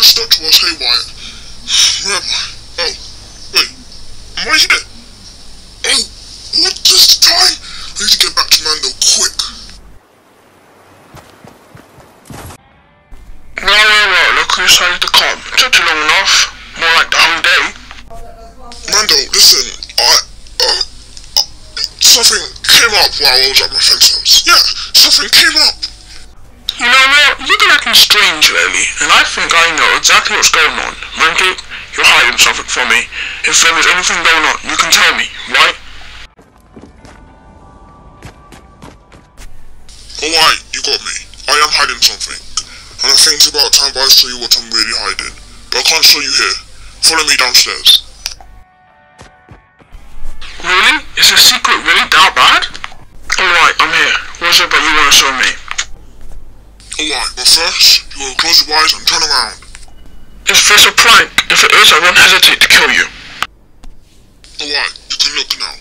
never stopped to ask, hey Wyatt, where am I? Oh, wait, am I here? Oh, what is the time? I need to get back to Mando quick. Well, look who decided to come. It took too long enough. More like the whole day. Mando, listen, something came up while I was at my friend's house. Yeah, something came up. You know what? You've been acting strange lately, and I think I know exactly what's going on. Monkey, you're hiding something from me. If there is anything going on, you can tell me, right? Alright, you got me. I am hiding something. And I think it's about time I show you what I'm really hiding. But I can't show you here. Follow me downstairs. Really? Is the secret really that bad? Alright, I'm here. What is it that you want to show me? Alright, but first, you will close your eyes and turn around. Is this a prank? If it is, I won't hesitate to kill you. Alright, you can look now.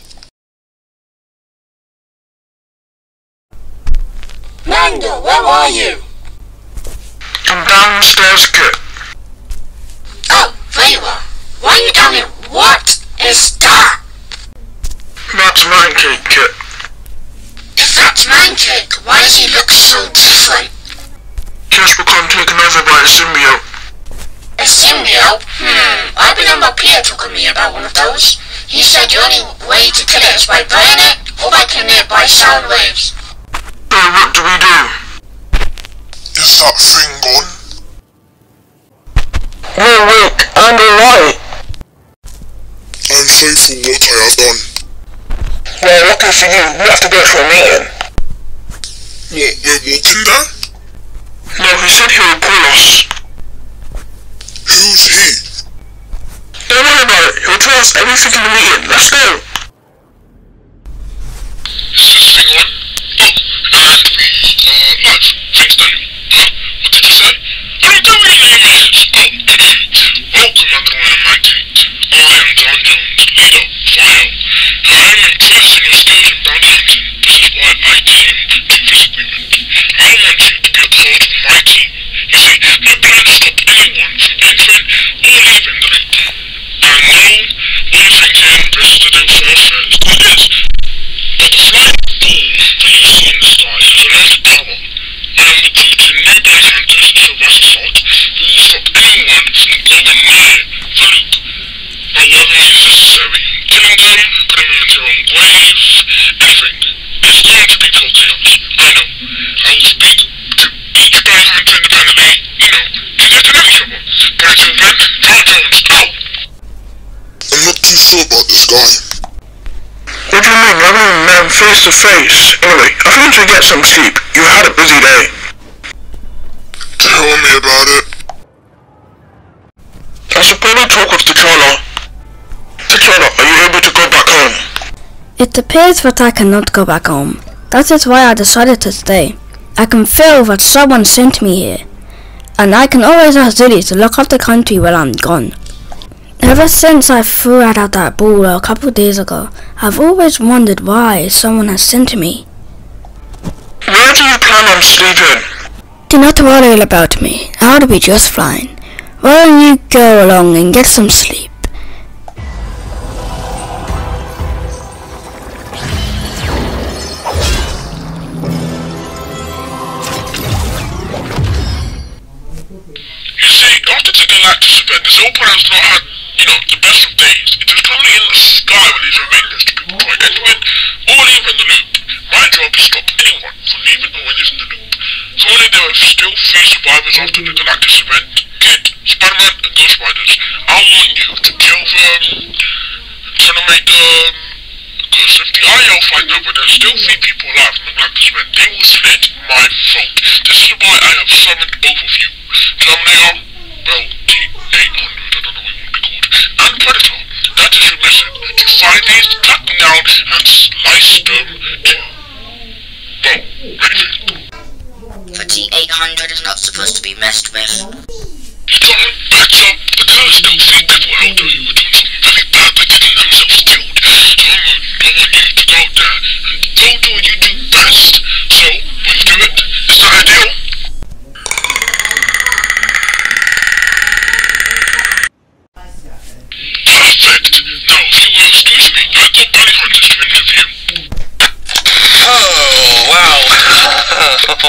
Mando, where are you? I'm downstairs, Kit. Oh, there you are. Why are you down here? What is that? That's Mancake, Kit. If that's Mancake, why does he look so different? Just become taken over by a symbiote. A symbiote? I've been on my peer talking to me about one of those. He said the only way to kill it is by burning it, or by killing it by sound waves. So what do we do? Is that thing gone? No, wait, I'm alright. I'm sorry for what I have done. Well, lucky for you, we have to go for a meeting. What, we're walking there? No, he said he would call us. Who's he? Don't worry about it, he'll tell us everything in the meeting. Let's go. Is this thing on? Oh, it has to be, live. Thanks, Daniel. Huh? What did you say? Can you tell me your name is? Oh, welcome, Underline Mancake. I am John Jones, leader of FIO. I am impressed in your skills in bounty hunting. This is why I came to this agreement. I want you to be a part of my team. You see, my plan to stop anyone from entering or leaving the loop. And now, all you think in this is to do warfare is good is. But the flying ball that you see in the sky has immense power. I am recruiting new bounty hunters to West Salt who will stop anyone from going near the loop. By whatever means necessary. Killing them, putting them into their own grave, anything. It's going to be pure chaos. I know. I will speak to each bounty hunter independently, to get to know each other. But until then, John Jones, out! I'm not too sure about this guy. What do you mean? I haven't met him face to face. Anyway, I think you should get some sleep. You had a busy day. Tell me about it. I should probably talk with T'Challa. T'Challa, are you able to go back home? It appears that I cannot go back home. That is why I decided to stay. I can feel that someone sent me here. And I can always ask Zilly to look up the country when I'm gone. Ever since I threw out that ball a couple of days ago, I've always wondered why someone has sent me. Where do you plan on sleeping? Do not worry about me. I'll be just fine. Why don't you go along and get some sleep? You see, after the Galactus event, the Zilpon has not had, the best of days. It is currently in the sky with these remainders to people trying to enter it or leaving the loop. My job is to stop anyone from leaving or entering the loop. Currently there are still 3 survivors after the Galactus event. Kit, Spider-Man, and Ghost Riders. I want you to kill them, trying to make them... Because if the IL find out but there's still 3 people alive from the Galactus event, they will slit my throat. This is why I have summoned both of you. Terminator, well, T-800, I don't know what you want to be called, and Predator. That is your mission. To find these, cut them down, and slice them to... well, anything. The T-800 is not supposed to be messed with. You can't better, but there are still 3 people out there who are doing something very bad by getting themselves killed. So I want you to go out there and go do what you do best. So, will you do it? Is that ideal?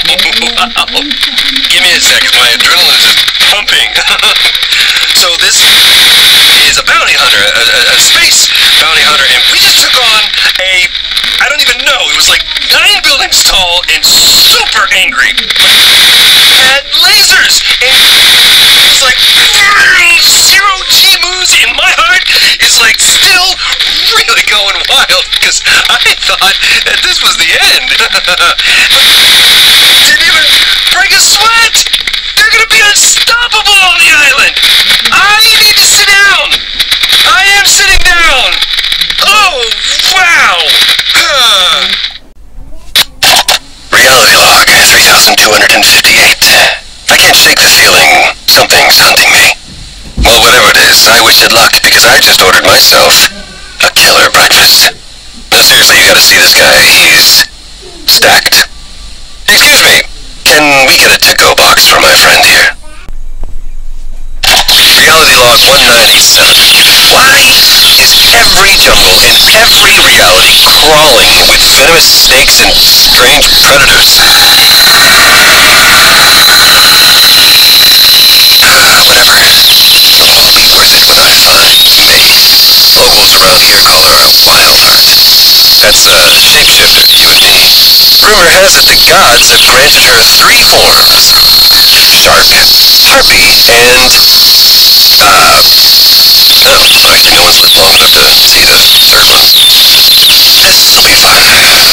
wow. Give me a second, my adrenaline is just pumping. So this is a bounty hunter, a space bounty hunter, and we just took on I don't even know, it was like 9 buildings tall and super angry. Had lasers, and it was like 0 G moves, and my heart is like still really going wild, because I thought that this was the end. Didn't even break a sweat! They're gonna be unstoppable on the island! I need to sit down! I am sitting down! Oh, wow! Reality log 3258. I can't shake the feeling something's hunting me. Well, whatever it is, I wish it luck, because I just ordered myself a killer breakfast. No, seriously, you gotta see this guy. He's stacked. Excuse me, can we get a to-go box for my friend here? Reality log 197. Why is every jungle in every reality crawling with venomous snakes and strange predators? Whatever. It'll all be worth it when I find May. Locals around here call her a wild heart. That's a shapeshifter to you and me. Rumor has it the gods have granted her 3 forms. Shark, harpy, and... oh, I think no one's lived long enough to see the 3rd one. This'll be fun.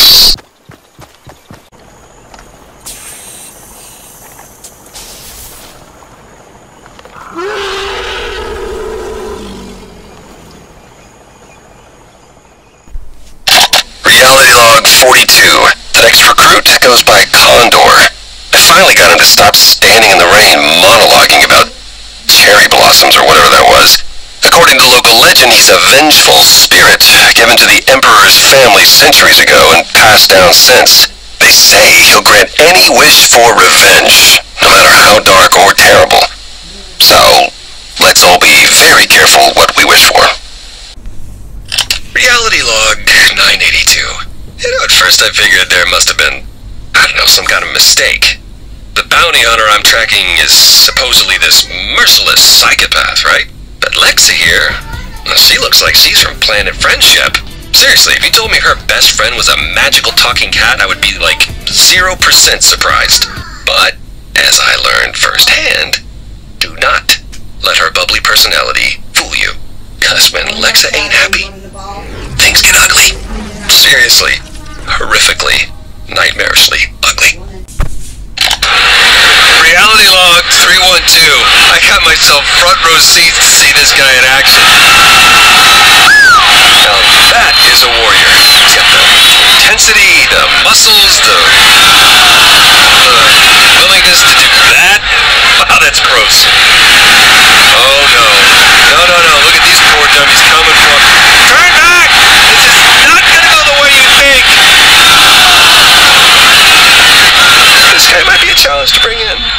Reality log 42. The next recruit goes by Condor. I finally got him to stop standing in the rain monologuing about cherry blossoms or whatever that was. According to local legend, he's a vengeful spirit given to the Emperor's family centuries ago and passed down since. They say he'll grant any wish for revenge, no matter how dark or terrible. So, let's all be very careful what we wish for. Reality log 982. You know, at first I figured there must have been, I don't know, some kind of mistake. The bounty hunter I'm tracking is supposedly this merciless psychopath, right? But Lexa here, well, she looks like she's from Planet Friendship. Seriously, if you told me her best friend was a magical talking cat, I would be like 0% surprised. But, as I learned firsthand, do not let her bubbly personality fool you. Cause when Lexa ain't happy, things get ugly. Seriously, horrifically, nightmarishly ugly. Reality log 312. I got myself front row seats to see this guy in action. Now that is a warrior. He's got the intensity, the muscles, the willingness to do that. Wow, that's gross. Oh no. No. Look at these poor dummies coming for him. Turn back! This is not gonna go the way you think. This guy might be a challenge to bring in.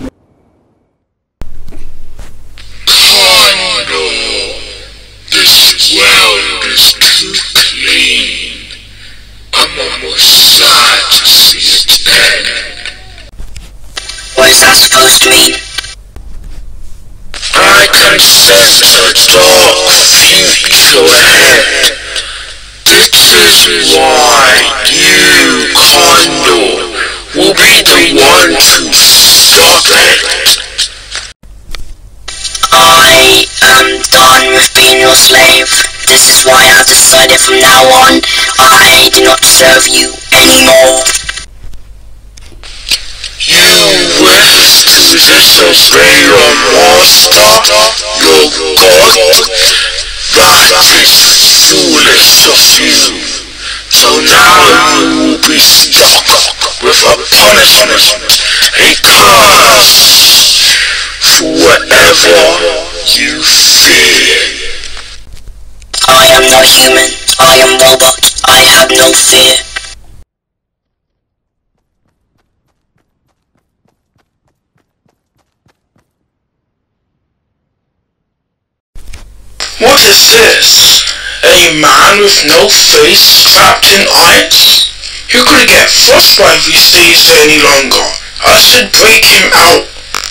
Condor, this world is too clean. I'm almost sad to see it end. What is that supposed to mean? I can sense a dark future ahead. This is why you, Condor, will be the one to stop it. I am done with being your slave. This is why I've decided from now on, I do not serve you anymore. You wish to disobey your master, your god? That is foolish of you. So now you will be stuck with a punishment, a curse, for whatever you fear. I am not human. I am robot. I have no fear. What is this? A man with no face trapped in ice? You're gonna get frostbite if he stays there any longer. I said break him out.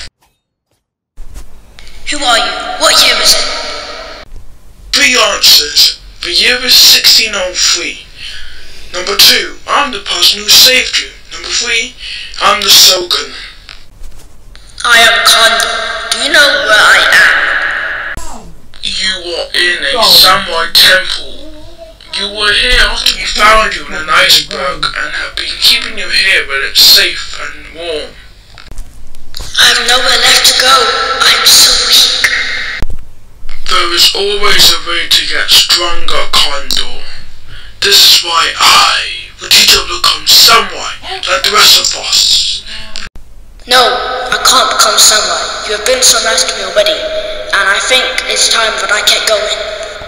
Who are you? What year is it? 3 answers. The year is 1603. Number 2, I'm the person who saved you. Number 3, I'm the Shogun. I am Kondo. Do you know where I am? You are in a samurai temple. You were here after we found you in an iceberg and have been keeping you here where it's safe and warm. I have nowhere left to go. I'm so weak. There is always a way to get stronger, Kondo. This is why I will teach you to become samurai like the rest of us. No, I can't become samurai. You have been so nice to me already, and I think it's time that I get going.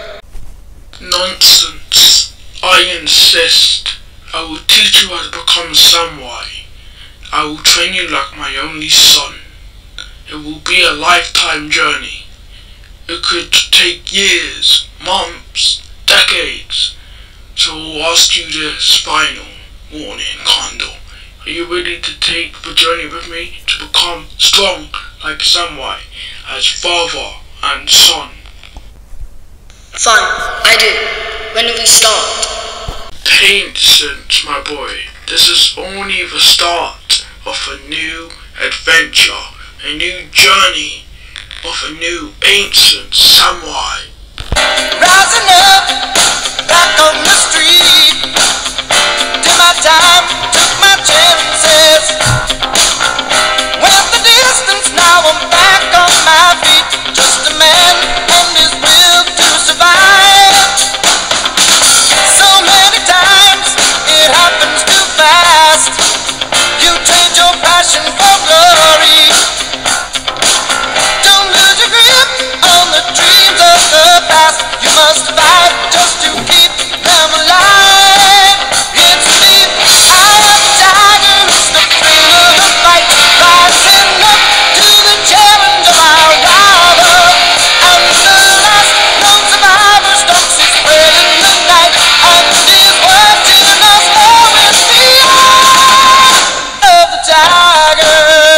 Nonsense. I insist. I will teach you how to become samurai. I will train you like my only son. It will be a lifetime journey. It could take years, months, decades. So I'll ask you this final warning, Kondo. Are you ready to take the journey with me to become strong like samurai as father and son? Fine, I do. When do we start? Patience, my boy. This is only the start of a new adventure, a new journey of a new ancient samurai. Rising up, back on the street, did my time, took my chances. Went the distance, now I'm back on my feet. Just a man and his will to survive. So many times, it happens too fast. You trade your passion for glory. Don't lose your grip on the dreams of the past. You must fight just to keep them alive. It's deep out of the tiger, it's the thrill of the fight. Rising up to the challenge of our rival. And the last known survivor stalks his prey in the night. And is watching us all with the eye of the tiger.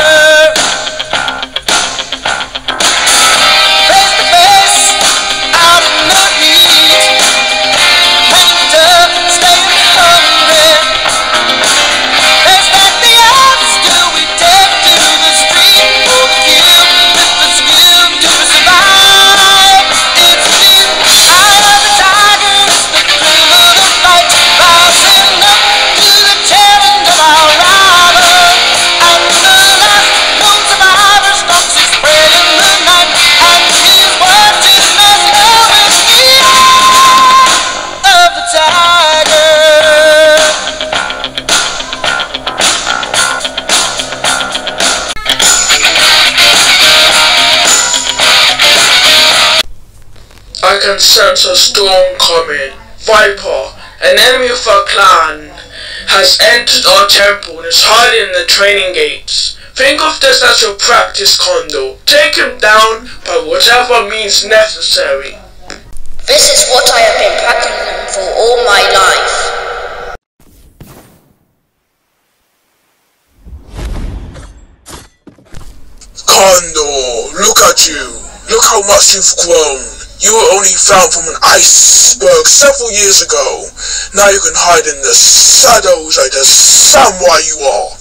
Face to face, out in the heat, winter, staying hungry. Face back the odds, do we take to the street for the kill, with the skill to survive? It's deep out of the tiger, it's the thrill of the fight. Rising up to the challenge of our rival. And the last known survivor stalks his prey in the night. And he's watching us now with the eye of the tiger. I can sense a storm coming. Viper, an enemy of our clan, has entered our temple and is hiding in the training gates. Think of this as your practice, Kondo. Take him down by whatever means necessary. This is what I have been practicing for all my life. Kondo, look at you. Look how much you've grown. You were only found from an iceberg several years ago. Now you can hide in the shadows like the samurai you are.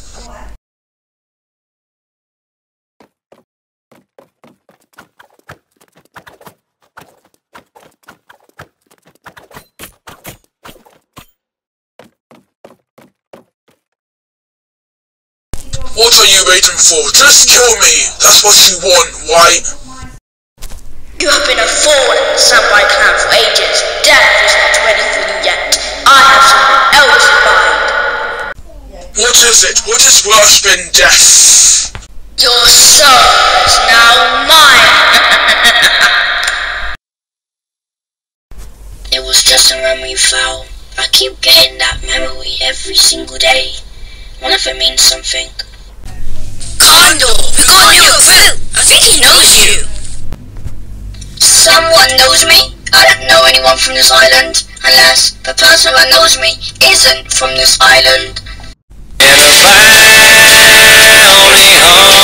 What are you waiting for? Just kill me. That's what you want, right? You have been a fool in the samurai clan for ages. Death is not ready for you yet. I have something else in mind. What is it? What is worse than death? Your soul is now mine. It was just a memory file. I keep getting that memory every single day. Wonder if it means something. Kondo, we got a new recruit. I think he knows you. Someone knows me? I don't know anyone from this island. Alas, the person that knows me isn't from this island. If a bounty hunter